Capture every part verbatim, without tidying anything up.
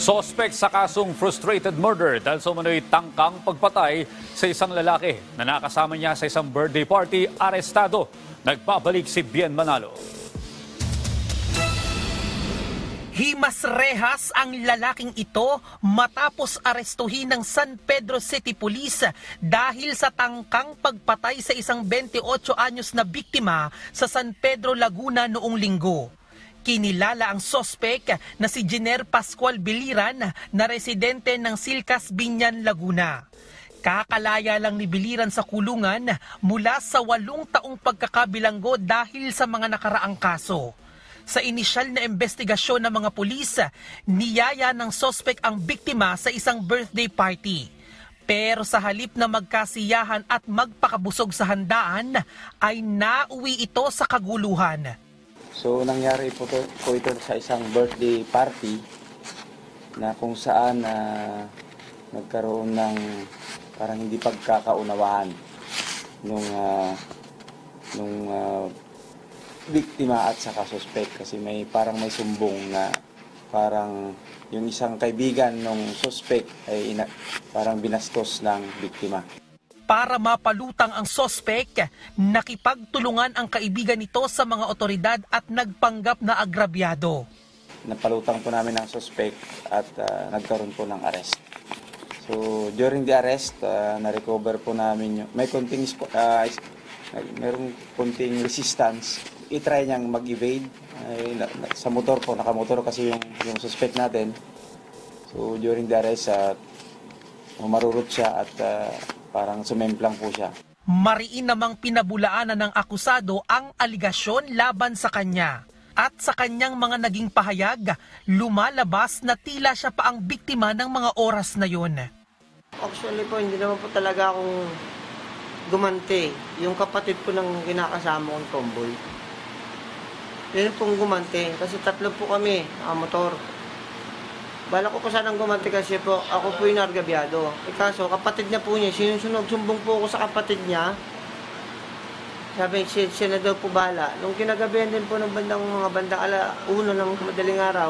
Sospek sa kasong frustrated murder dahil sa umano'y tangkang pagpatay sa isang lalaki na nakasama niya sa isang birthday party, arestado. Nagpabalik si Bien Manalo. Himas rehas ang lalaking ito matapos arestuhin ng San Pedro City Police dahil sa tangkang pagpatay sa isang twenty-eight anyos na biktima sa San Pedro, Laguna noong linggo. Kinilala ang sospek na si Jenner Pascual Biliran na residente ng Silcas, Biñan, Laguna. Kakalaya lang ni Biliran sa kulungan mula sa walong taong pagkakabilanggo dahil sa mga nakaraang kaso. Sa inisyal na investigasyon ng mga pulis, niyaya ng sospek ang biktima sa isang birthday party. Pero sa halip na magkasiyahan at magpakabusog sa handaan, ay nauwi ito sa kaguluhan. So nangyari po, to, po ito sa isang birthday party na kung saan uh, nagkaroon ng parang hindi pagkakaunawaan nung, uh, nung uh, biktima at saka suspect kasi may parang may sumbong na parang yung isang kaibigan ng suspect ay ina, parang binastos ng biktima. Para mapalutang ang sospek, nakipagtulungan ang kaibigan nito sa mga otoridad at nagpanggap na agrabyado. Napalutang po namin ang suspect at uh, nagkaroon po ng arrest. So during the arrest, uh, na-recover po namin yung, may konting, uh, mayroong konting resistance. I-try niyang mag-evade. Ay, na, na, sa motor po, nakamotor kasi yung, yung suspect natin. So during the arrest, uh, umarurot siya at uh, parang sumemplang po siya. Mariin namang pinabulaanan ng akusado ang aligasyon laban sa kanya. At sa kanyang mga naging pahayag, lumalabas na tila siya pa ang biktima ng mga oras na yun. Actually po, hindi naman po talaga akong gumante. Yung kapatid ko ng kinakasama kong tomboy. Yun pong gumante kasi tatlo po kami, nakamotor. Bala ko po sanang gumanti kasi po, ako po yung nargabyado. E kaso, kapatid niya po niya, sinusunog, sumbong po ako sa kapatid niya. Sabi, siya, siya na daw po bala. Nung kinagabihan din po ng bandang mga bandang ala, uno ng madaling araw,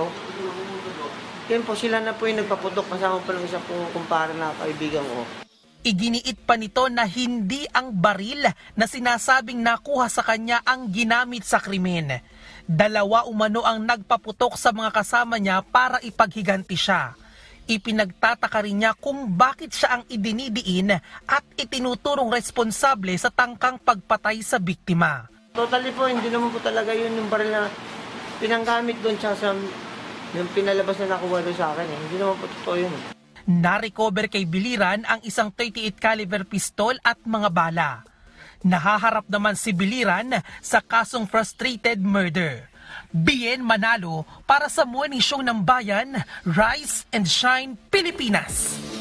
yun po, sila na po yung nagpaputok kasama po ng isa po kumpara na kaibigan ko. Iginiit pa nito na hindi ang baril na sinasabing nakuha sa kanya ang ginamit sa krimen. Dalawa umano ang nagpaputok sa mga kasama niya para ipaghiganti siya. Ipinagtataka rin niya kung bakit siya ang idinidiin at itinuturong responsable sa tangkang pagpatay sa biktima. Totally po, hindi naman po talaga yun yung baril na pinanggamit doon siya sa yung pinalabas na nakuha doon sa akin. Eh. Hindi naman po totoo yun. Na-recover kay Biliran ang isang thirty-eight caliber pistol at mga bala. Nahaharap naman si Biliran sa kasong frustrated murder. Bien Manalo para sa Morning Show ng Bayan, Rise and Shine, Pilipinas.